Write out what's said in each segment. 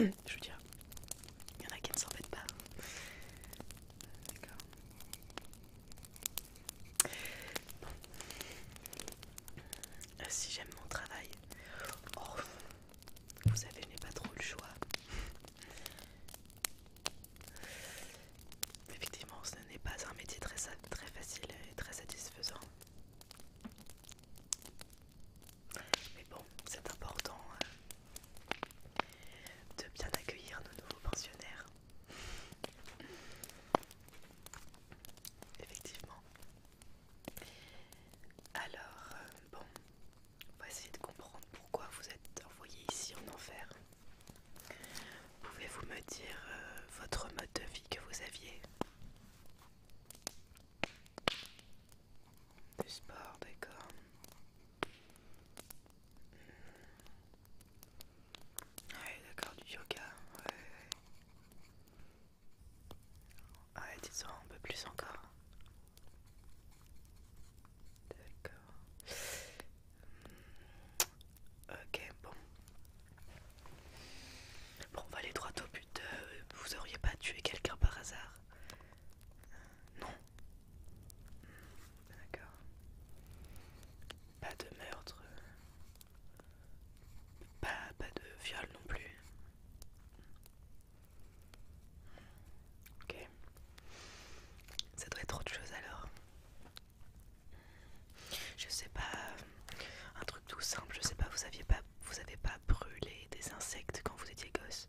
Je veux dire, il y en a qui ne s'en mettent pas. D'accord. Si j'aime mon travail, oh, vous savez, je n'ai pas trop le choix. Effectivement, ce n'est pas un métier très facile et très satisfaisant. Mais bon, c'est important de bien accueillir nos nouveaux pensionnaires. Effectivement. Alors, bon, on va essayer de comprendre pourquoi vous êtes envoyé ici en enfer. Pouvez-vous me dire votre mode de vie que vous aviez? Du sport, d'accord. Ouais, d'accord, du yoga. Ouais. Ouais, dites-en un peu plus encore. D'accord. Ok, bon. Bon, on va aller droit au but. Vous auriez pas tué quelqu'un par hasard? Non. D'accord. Pas de meurtre. Pas de viol non plus. Ok. Ça doit être autre chose alors. Je sais pas. Un truc tout simple. Je sais pas. Vous avez pas brûlé des insectes quand vous étiez gosse?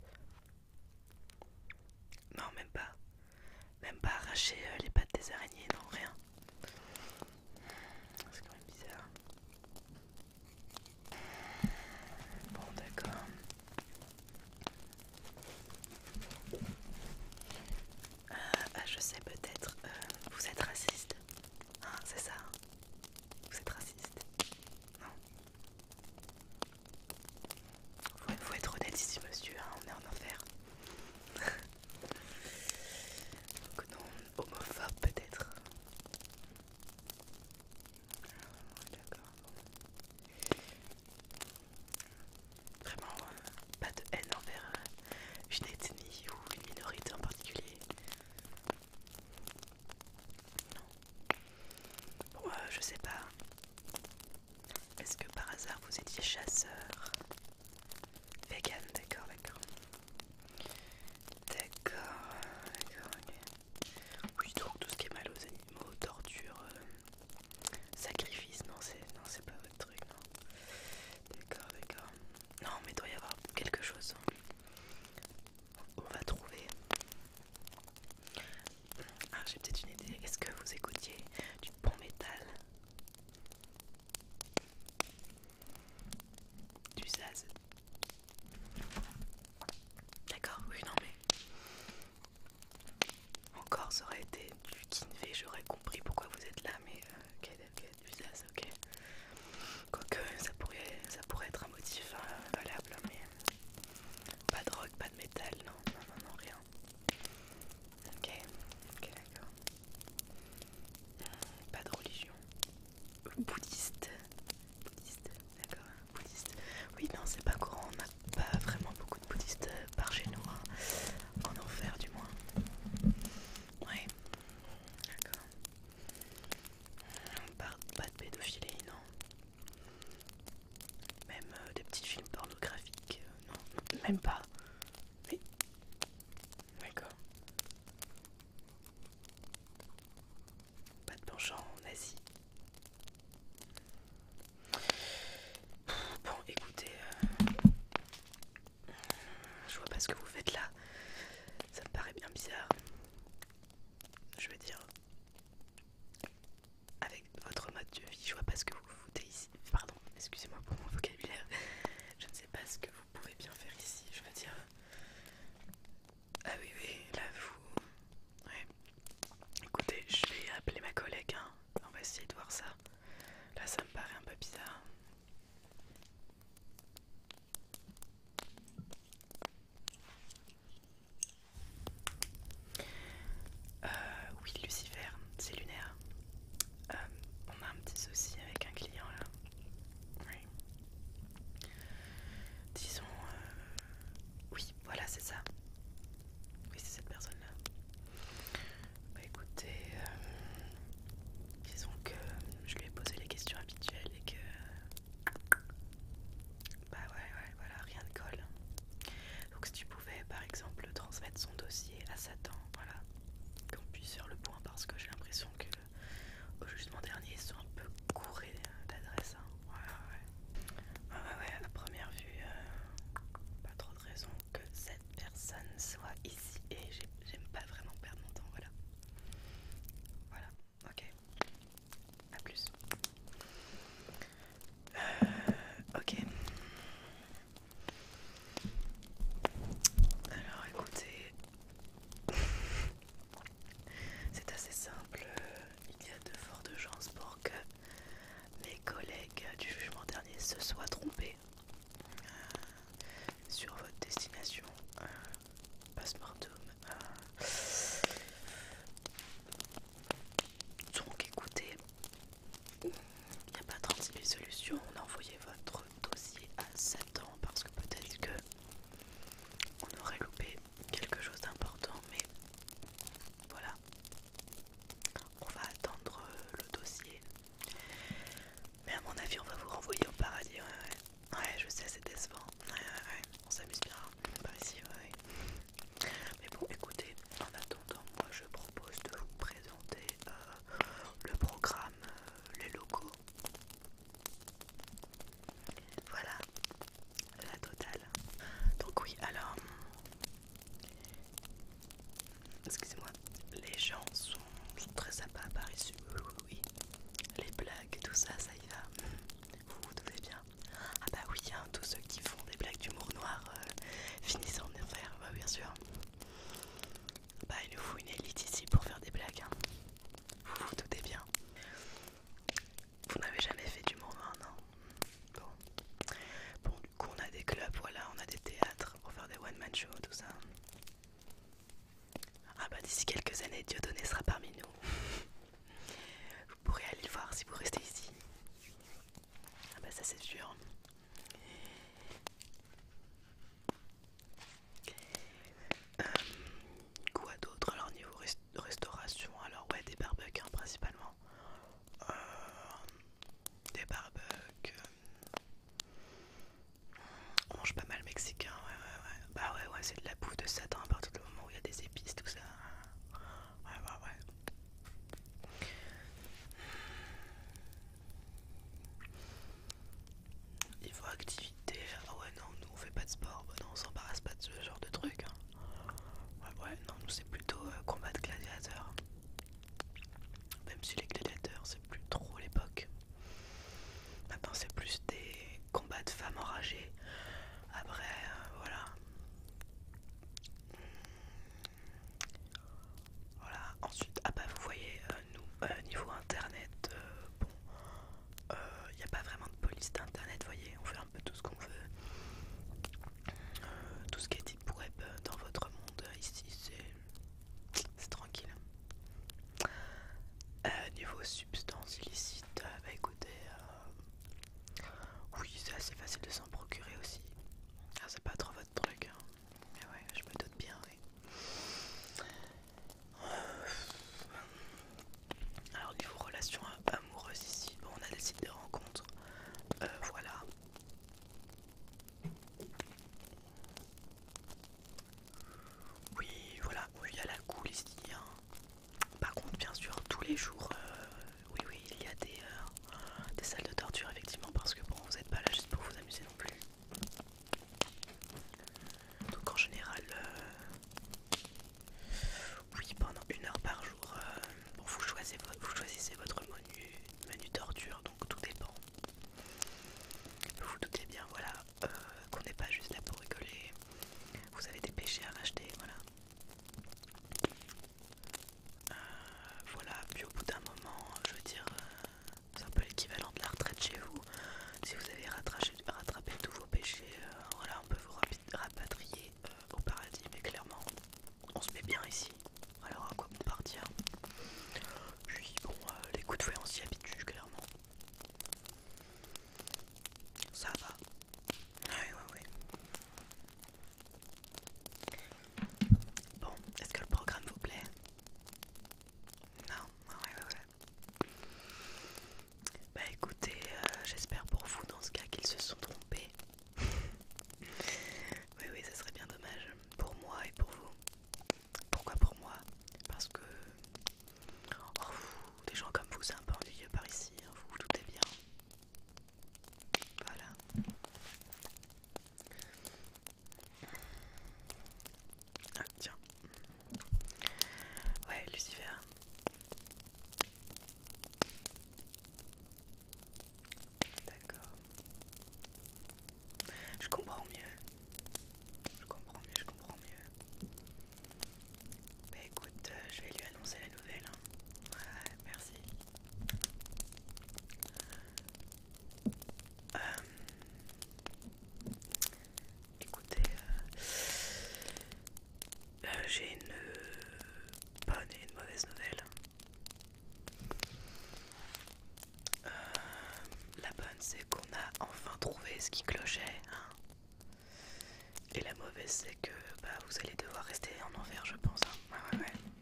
Non, même pas. Même pas arracher les pattes des araignées, non, rien. C'est quand même bizarre. Bon, d'accord. Je sais peut-être. Vous êtes raciste? Hein, c'est ça? Vous êtes raciste? Non? Faut être honnête ici, monsieur, hein, on est en enfer. Donc non, homophobe peut-être. D'accord. Vraiment, pas de haine envers une ethnie ou une minorité en particulier. Non. Bon, je sais pas. Est-ce que par hasard vous étiez chasseur? Vegan, d'accord, d'accord. D'accord, d'accord, ok. Oui, donc tout ce qui est mal aux animaux, torture, sacrifice, non, c'est pas votre truc, non. D'accord, d'accord. Non, mais il doit y avoir quelque chose. On va trouver. Ah, j'ai peut-être une idée. Est-ce que vous écoutiez du bon métal? Du Zaz? D'accord, oui, non, mais encore ça aurait été du Kinvé, j'aurais compris pourquoi vous êtes là, mais du Zaz, ok. Quoique ça pourrait être un motif valable, mais pas de rock, pas de métal, non, non, non, non, rien. Ok, ok, d'accord. Pas de religion. Bouddhiste. Bouddhiste, d'accord, bouddhiste. Oui, non, c'est pas courant, on n'a pas vraiment beaucoup de bouddhistes par chez nous, hein. En enfer du moins. Ouais, d'accord. Pas de pédophilie, non. Même des petits films pornographiques, non, même pas. Mais, d'accord. Pas de penchant nazi. Bon, écoutez, je vois pas ce que vous faites là. Ça me paraît bien bizarre. Je veux dire, avec votre mode de vie, je vois pas ce que vous foutez ici. Pardon, excusez-moi pour mon vocabulaire. Je ne sais pas ce que vous pouvez bien faire ici. Je veux dire. niveau substances illicites, bah écoutez, oui, c'est assez facile de s'en procurer aussi. Ah, c'est pas trop votre truc, hein. Mais ouais, je me doute bien, oui. Alors niveau relations amoureuses ici, bon, on a des sites de rencontres, voilà. Oui, voilà, oui, il y a la cool ici, hein. Par contre, bien sûr, tous les jours, oui, oui, il y a des salles de torture, effectivement, parce que bon, vous n'êtes pas là juste pour vous amuser non plus. Donc en général, oui, pendant 1 heure par jour, bon, vous choisissez votre menu torture, donc tout dépend. Vous vous doutez bien, voilà, qu'on n'est pas juste là pour rigoler. Vous avez des péchés à racheter, voilà. Voilà, puis au bout d'un moment, je veux dire, c'est un peu l'équivalent de la retraite chez vous. Si vous avez rattrapé tous vos péchés, voilà, on peut vous rapatrier au paradis, mais clairement, on se met bien ici. Alors à quoi bon partir? Puis bon, les coups de fouet, on s'y habitue, clairement. Ça va. Ouais, ouais, ouais. Bon, est-ce que le programme vous plaît? Non? Ouais, ouais, ouais. Bah écoutez, j'espère pour vous dans ce cas qu'ils se sont trompés. Oui, oui, ça serait bien dommage pour moi et pour vous. Pourquoi pour moi? Parce que des gens comme vous, c'est un peu ennuyeux par ici, hein, vous vous doutez bien. Voilà. Ah, tiens. Ouais, Lucifer. D'accord. Je comprends mieux. Je comprends mieux, je comprends mieux. Bah écoute, je vais lui annoncer la nouvelle, hein. Ouais, merci. Euh, Écoutez, j'ai une bonne et une mauvaise nouvelle. Euh, la bonne, c'est qu'on a enfin trouvé ce qui clochait, hein. Et la mauvaise, c'est que bah, vous allez devoir rester en enfer, je pense, hein. Ouais, ouais, ouais.